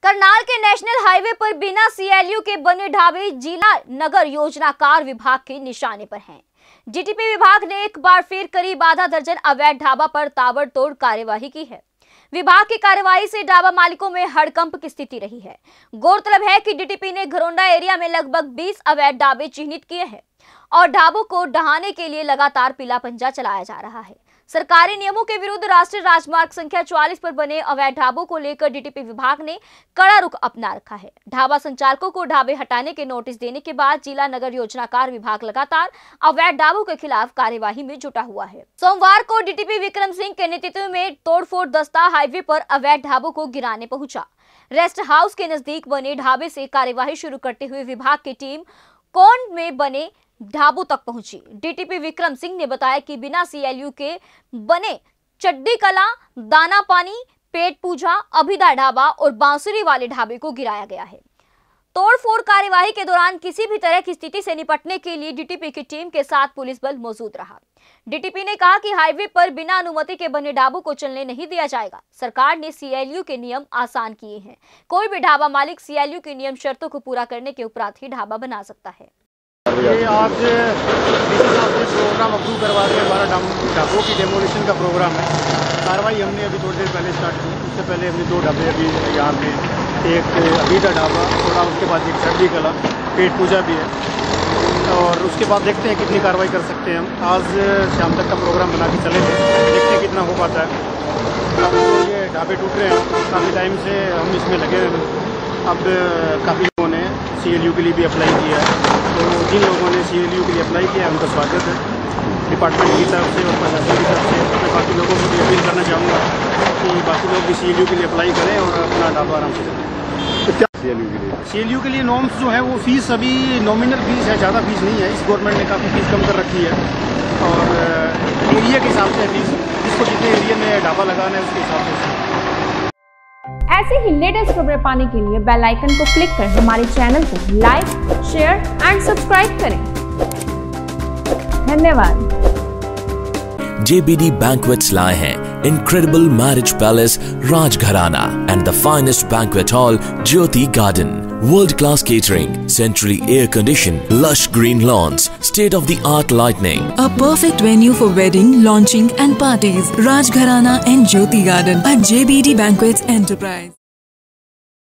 करनाल के national highway पर बिना सीएलयू के बने ढाबे जिला नगर योजनाकार विभाग के निशाने पर हैं। डीटीपी विभाग ने एक बार फिर करीब आधा दर्जन अवैध ढाबा पर ताबड़तोड़ कार्यवाही की है। विभाग की कार्यवाही से ढाबा मालिकों में हड़कंप की स्थिति रही है। गौरतलब है कि डीटीपी ने घरोंडा एरिया में लगभग 20 अवैध ढाबे चिन्हित किए हैं और ढाबों को ढहाने के लिए लगातार पीला पंजा चलाया जा रहा है। सरकारी नियमों के विरुद्ध राष्ट्रीय राजमार्ग संख्या 44 पर बने अवैध ढाबों को लेकर डीटीपी विभाग ने कड़ा रुख अपना रखा है। ढाबा संचालकों को ढाबे हटाने के नोटिस देने के बाद जिला नगर योजनाकार विभाग लगातार अवैध ढाबों के खिलाफ कार्यवाही में जुटा हुआ है। सोमवार को डीटीपी विक्रम सिंह के नेतृत्व में तोड़फोड़ दस्ता हाईवे पर अवैध ढाबों को गिराने पहुंचा। रेस्ट हाउस के नजदीक बने ढाबे से कार्यवाही शुरू करते हुए विभाग की टीम कोन में बने ढाबों तक पहुंची। डीटीपी विक्रम सिंह ने बताया कि बिना सीएलयू के बने चड्डी कला, दाना पानी, पेट पूजा, अभिदा ढाबा और बांसुरी वाले ढाबे को गिराया गया है। तोड़फोड़ कार्यवाही के दौरान किसी भी तरह की स्थिति से निपटने के लिए डीटीपी की टीम के साथ पुलिस बल मौजूद रहा। डीटीपी ने कहा कि हाईवे पर बिना अनुमति के बने ढाबों को चलने नहीं दिया जाएगा। सरकार ने सीएलयू के नियम आसान किए हैं। कोई भी ढाबा मालिक सीएलयू के नियम शर्तों को पूरा करने के उपरांत ही ढाबा बना सकता है। ये आज डीसी साहब ने प्रोग्राम अप्रूव करवा दिया। हमारा ढाबों की डेमोलिशन का प्रोग्राम है। कार्रवाई हमने अभी थोड़ी देर पहले स्टार्ट की। उससे पहले हमने 2 ढाबे अभी यहाँ पे, एक अबीदा ढाबा, थोड़ा उसके बाद एक चड्डी कला, पेट पूजा भी है, और उसके बाद देखते हैं कितनी कार्रवाई कर सकते हैं हम। आज शाम तक का प्रोग्राम बना के चले थे, देखते हैं कितना हो पाता है। अब तो ये ढाबे टूट रहे हैं, काफ़ी टाइम से हम इसमें लगे हुए हैं। अब काफ़ी लोगों ने सीएलयू के लिए भी अप्लाई किया है, तो जिन लोगों ने सीएलयू के लिए अप्लाई किया है उनका स्वागत है डिपार्टमेंट की तरफ से और प्रशासन की तरफ से। मैं बाकी लोगों को भी अपील करना चाहूँगा कि बाकी लोग भी सीएलयू के लिए अप्लाई करें और अपना ढाबा आराम से चलें। सीएलयू के लिए नॉर्म्स जो है वो फीस अभी नॉमिनल फीस है, ज़्यादा फीस नहीं है। इस गवर्नमेंट ने काफ़ी फीस कम कर रखी है और एरिया के हिसाब से फीस, जिसको जितने एरिया में ढाबा लगाना है उसके हिसाब से। ऐसे ही लेटेस्ट खबरें पाने के लिए बेल आइकन को क्लिक कर हमारे चैनल को लाइक, शेयर एंड सब्सक्राइब करें। धन्यवाद। JBD Banquets लाए हैं incredible marriage palace Rajgharana and the finest banquet hall Jyoti Garden. World-class catering, centrally air-conditioned, lush green lawns, state-of-the-art lighting. A perfect venue for wedding, launching and parties. Rajgharana and Jyoti Garden at JBD Banquets Enterprise.